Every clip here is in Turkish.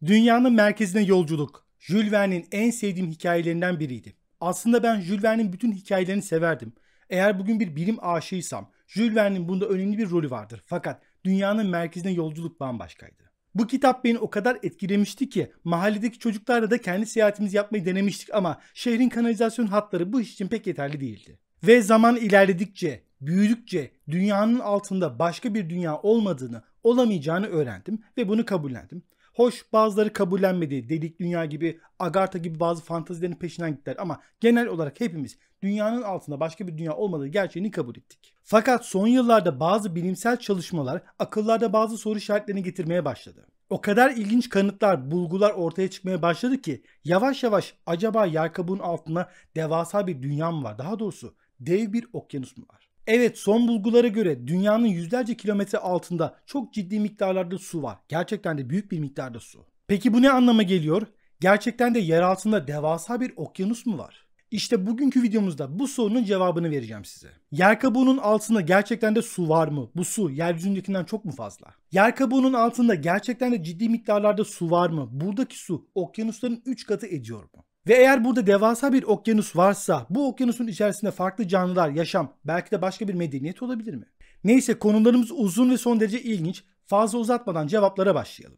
Dünyanın merkezine yolculuk, Jules Verne'in en sevdiğim hikayelerinden biriydi. Aslında ben Jules Verne'in bütün hikayelerini severdim. Eğer bugün bir bilim aşığıysam, Jules Verne'in bunda önemli bir rolü vardır. Fakat dünyanın merkezine yolculuk bambaşkaydı. Bu kitap beni o kadar etkilemişti ki mahalledeki çocuklarla da kendi seyahatimizi yapmayı denemiştik ama şehrin kanalizasyon hatları bu iş için pek yeterli değildi. Ve zaman ilerledikçe, büyüdükçe dünyanın altında başka bir dünya olmadığını, olamayacağını öğrendim ve bunu kabullendim. Hoş, bazıları kabullenmedi. Delik Dünya gibi, Agartha gibi bazı fantazilerin peşinden gittiler ama genel olarak hepimiz dünyanın altında başka bir dünya olmadığı gerçeğini kabul ettik. Fakat son yıllarda bazı bilimsel çalışmalar akıllarda bazı soru işaretlerini getirmeye başladı. O kadar ilginç kanıtlar, bulgular ortaya çıkmaya başladı ki yavaş yavaş acaba yer kabuğunun altında devasa bir dünya mı var? Daha doğrusu dev bir okyanus mu var? Evet, son bulgulara göre dünyanın yüzlerce kilometre altında çok ciddi miktarlarda su var. Gerçekten de büyük bir miktarda su. Peki bu ne anlama geliyor? Gerçekten de yer altında devasa bir okyanus mu var? İşte bugünkü videomuzda bu sorunun cevabını vereceğim size. Yer kabuğunun altında gerçekten de su var mı? Bu su yeryüzündekinden çok mu fazla? Yer kabuğunun altında gerçekten de ciddi miktarlarda su var mı? Buradaki su okyanusların 3 katı ediyor mu? Ve eğer burada devasa bir okyanus varsa bu okyanusun içerisinde farklı canlılar, yaşam, belki de başka bir medeniyet olabilir mi? Neyse, konularımız uzun ve son derece ilginç. Fazla uzatmadan cevaplara başlayalım.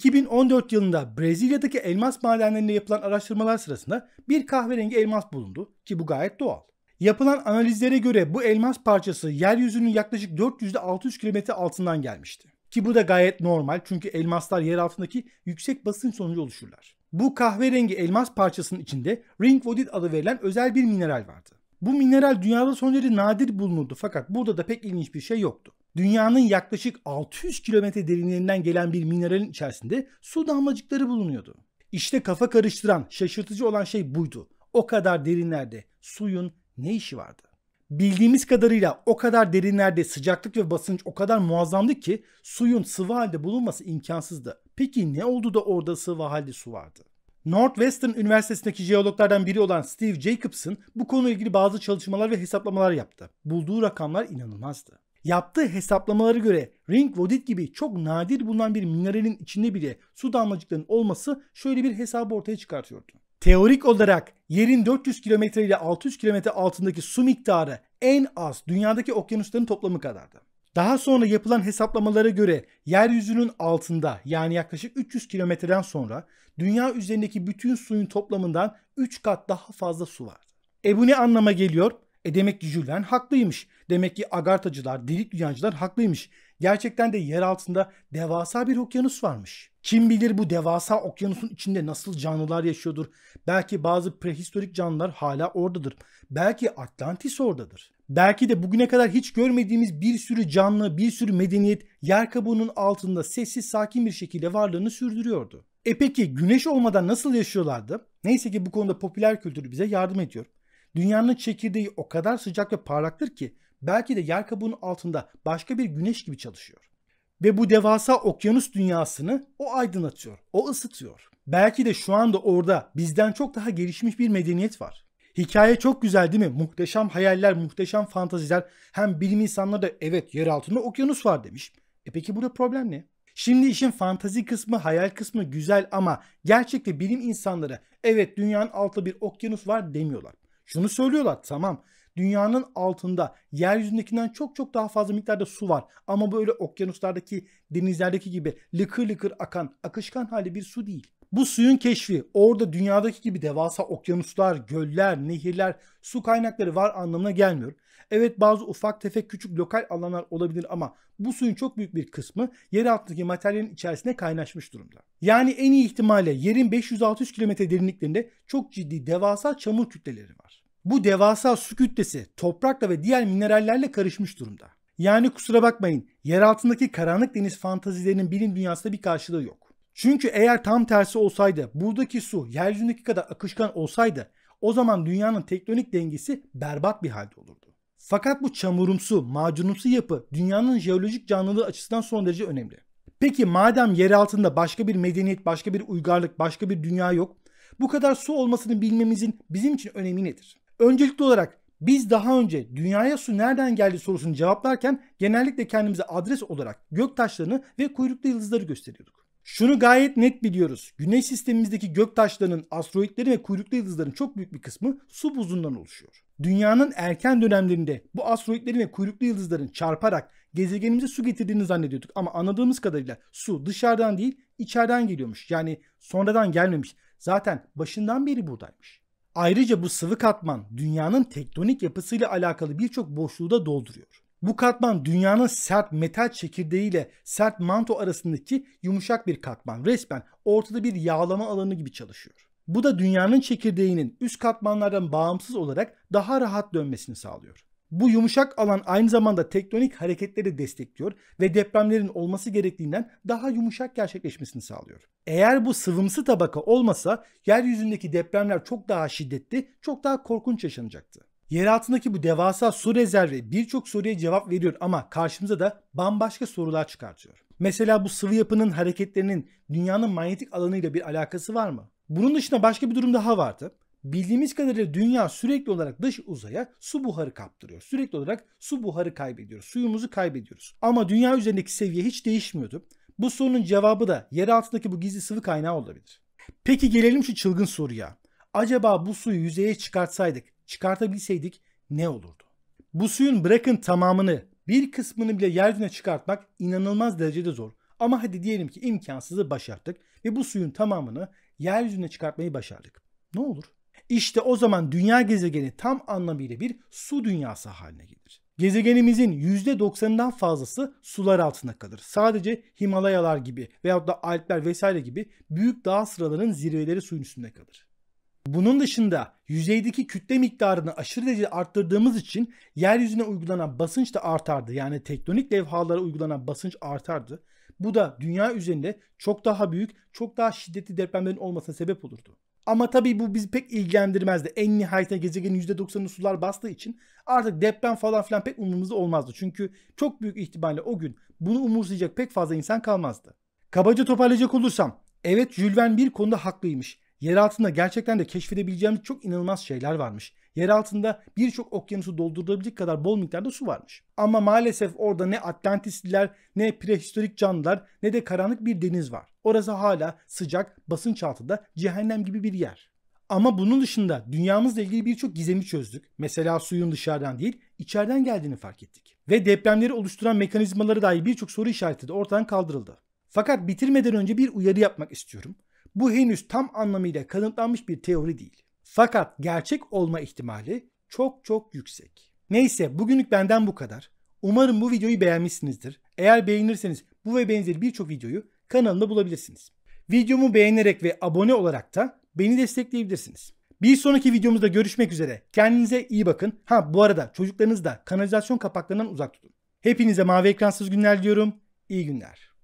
2014 yılında Brezilya'daki elmas madenlerinde yapılan araştırmalar sırasında bir kahverengi elmas bulundu ki bu gayet doğal. Yapılan analizlere göre bu elmas parçası yeryüzünün yaklaşık 400-600 kilometre altından gelmişti. Ki bu da gayet normal çünkü elmaslar yer altındaki yüksek basınç sonucu oluşurlar. Bu kahverengi elmas parçasının içinde ringwoodit adı verilen özel bir mineral vardı. Bu mineral dünyada son derece nadir bulunurdu fakat burada da pek ilginç bir şey yoktu. Dünyanın yaklaşık 600 kilometre derinliğinden gelen bir mineralin içerisinde su damlacıkları bulunuyordu. İşte kafa karıştıran, şaşırtıcı olan şey buydu. O kadar derinlerde suyun ne işi vardı? Bildiğimiz kadarıyla o kadar derinlerde sıcaklık ve basınç o kadar muazzamdı ki suyun sıvı halde bulunması imkansızdı. Peki ne oldu da orada sıvı halde su vardı? Northwestern Üniversitesi'ndeki jeologlardan biri olan Steve Jacobson bu konuyla ilgili bazı çalışmalar ve hesaplamalar yaptı. Bulduğu rakamlar inanılmazdı. Yaptığı hesaplamalara göre ringwoodit gibi çok nadir bulunan bir mineralin içinde bile su damlacıklarının olması şöyle bir hesabı ortaya çıkartıyordu. Teorik olarak yerin 400 kilometre ile 600 kilometre altındaki su miktarı en az dünyadaki okyanusların toplamı kadardı. Daha sonra yapılan hesaplamalara göre yeryüzünün altında, yani yaklaşık 300 kilometreden sonra dünya üzerindeki bütün suyun toplamından 3 kat daha fazla su vardı. Bu ne anlama geliyor? Demek ki Jules Verne haklıymış. Demek ki Agarthacılar, delik dünyacılar haklıymış. Gerçekten de yer altında devasa bir okyanus varmış. Kim bilir bu devasa okyanusun içinde nasıl canlılar yaşıyordur. Belki bazı prehistorik canlılar hala oradadır. Belki Atlantis oradadır. Belki de bugüne kadar hiç görmediğimiz bir sürü canlı, bir sürü medeniyet yer kabuğunun altında sessiz sakin bir şekilde varlığını sürdürüyordu. Peki güneş olmadan nasıl yaşıyorlardı? Neyse ki bu konuda popüler kültür bize yardım ediyor. Dünyanın çekirdeği o kadar sıcak ve parlaktır ki belki de yer kabuğunun altında başka bir güneş gibi çalışıyor. Ve bu devasa okyanus dünyasını o aydınlatıyor, o ısıtıyor. Belki de şu anda orada bizden çok daha gelişmiş bir medeniyet var. Hikaye çok güzel değil mi? Muhteşem hayaller, muhteşem fantaziler. Hem bilim insanları da evet yer altında okyanus var demiş. Peki burada problem ne? Şimdi işin fantazi kısmı, hayal kısmı güzel ama gerçekte bilim insanları evet dünyanın altında bir okyanus var demiyorlar. Şunu söylüyorlar, tamam, dünyanın altında yeryüzündekinden çok daha fazla miktarda su var ama böyle okyanuslardaki, denizlerdeki gibi lıkır lıkır akan, akışkan hali bir su değil. Bu suyun keşfi orada dünyadaki gibi devasa okyanuslar, göller, nehirler, su kaynakları var anlamına gelmiyor. Evet, bazı ufak tefek küçük lokal alanlar olabilir ama bu suyun çok büyük bir kısmı yer altındaki materyalin içerisine kaynaşmış durumda. Yani en iyi ihtimalle yerin 500-600 kilometre derinliklerinde çok ciddi devasa çamur kütleleri var. Bu devasa su kütlesi toprakla ve diğer minerallerle karışmış durumda. Yani kusura bakmayın, yer altındaki karanlık deniz fantazilerinin bilim dünyasında bir karşılığı yok. Çünkü eğer tam tersi olsaydı, buradaki su yeryüzündeki kadar akışkan olsaydı o zaman dünyanın tektonik dengesi berbat bir halde olurdu. Fakat bu çamurumsu, macunumsu yapı dünyanın jeolojik canlılığı açısından son derece önemli. Peki madem yer altında başka bir medeniyet, başka bir uygarlık, başka bir dünya yok, bu kadar su olmasını bilmemizin bizim için önemi nedir? Öncelikli olarak biz daha önce dünyaya su nereden geldi sorusunu cevaplarken genellikle kendimize adres olarak göktaşlarını ve kuyruklu yıldızları gösteriyorduk. Şunu gayet net biliyoruz. Güneş sistemimizdeki göktaşlarının, asteroidlerin ve kuyruklu yıldızların çok büyük bir kısmı su buzundan oluşuyor. Dünyanın erken dönemlerinde bu asteroidlerin ve kuyruklu yıldızların çarparak gezegenimize su getirdiğini zannediyorduk. Ama anladığımız kadarıyla su dışarıdan değil, içeriden geliyormuş. Yani sonradan gelmemiş. Zaten başından beri buradaymış. Ayrıca bu sıvı katman dünyanın tektonik yapısıyla alakalı birçok boşluğu da dolduruyor. Bu katman dünyanın sert metal çekirdeği ile sert manto arasındaki yumuşak bir katman. Resmen ortada bir yağlama alanı gibi çalışıyor. Bu da dünyanın çekirdeğinin üst katmanlardan bağımsız olarak daha rahat dönmesini sağlıyor. Bu yumuşak alan aynı zamanda tektonik hareketleri destekliyor ve depremlerin olması gerektiğinden daha yumuşak gerçekleşmesini sağlıyor. Eğer bu sıvımsı tabaka olmasa yeryüzündeki depremler çok daha şiddetli, çok daha korkunç yaşanacaktı. Yer altındaki bu devasa su rezervi birçok soruya cevap veriyor ama karşımıza da bambaşka sorular çıkartıyor. Mesela bu sıvı yapının hareketlerinin dünyanın manyetik alanıyla bir alakası var mı? Bunun dışında başka bir durum daha vardı. Bildiğimiz kadarıyla dünya sürekli olarak dış uzaya su buharı kaptırıyor. Sürekli olarak su buharı kaybediyoruz. Suyumuzu kaybediyoruz. Ama dünya üzerindeki seviye hiç değişmiyordu. Bu sorunun cevabı da yer altındaki bu gizli sıvı kaynağı olabilir. Peki gelelim şu çılgın soruya. Acaba bu suyu yüzeye çıkartabilseydik ne olurdu? Bu suyun bırakın tamamını, bir kısmını bile yeryüzüne çıkartmak inanılmaz derecede zor. Ama hadi diyelim ki imkansızı başardık ve bu suyun tamamını yeryüzüne çıkartmayı başardık. Ne olur? İşte o zaman dünya gezegeni tam anlamıyla bir su dünyası haline gelir. Gezegenimizin %90'ından fazlası sular altında kalır. Sadece Himalayalar gibi veyahut da Alpler vesaire gibi büyük dağ sıralarının zirveleri suyun üstünde kalır. Bunun dışında yüzeydeki kütle miktarını aşırı derecede arttırdığımız için yeryüzüne uygulanan basınç da artardı. Yani tektonik levhalara uygulanan basınç artardı. Bu da dünya üzerinde çok daha büyük, çok daha şiddetli depremlerin olmasına sebep olurdu. Ama tabii bu bizi pek ilgilendirmezdi. En nihayetinde gezegenin %90'ını sular bastığı için artık deprem falan filan pek umurumuzda olmazdı. Çünkü çok büyük ihtimalle o gün bunu umursayacak pek fazla insan kalmazdı. Kabaca toparlayacak olursam, evet Jules Verne bir konuda haklıymış. Yer altında gerçekten de keşfedebileceğimiz çok inanılmaz şeyler varmış. Yer altında birçok okyanusu doldurabilecek kadar bol miktarda su varmış. Ama maalesef orada ne Atlantisliler, ne prehistorik canlılar, ne de karanlık bir deniz var. Orası hala sıcak, basınç altında cehennem gibi bir yer. Ama bunun dışında dünyamızla ilgili birçok gizemi çözdük. Mesela suyun dışarıdan değil, içeriden geldiğini fark ettik. Ve depremleri oluşturan mekanizmalara dair birçok soru işareti de ortadan kaldırıldı. Fakat bitirmeden önce bir uyarı yapmak istiyorum. Bu henüz tam anlamıyla kanıtlanmış bir teori değil. Fakat gerçek olma ihtimali çok çok yüksek. Neyse bugünlük benden bu kadar. Umarım bu videoyu beğenmişsinizdir. Eğer beğenirseniz bu ve benzeri birçok videoyu kanalımda bulabilirsiniz. Videomu beğenerek ve abone olarak da beni destekleyebilirsiniz. Bir sonraki videomuzda görüşmek üzere. Kendinize iyi bakın. Bu arada çocuklarınızı da kanalizasyon kapaklarından uzak tutun. Hepinize mavi ekransız günler diliyorum. İyi günler.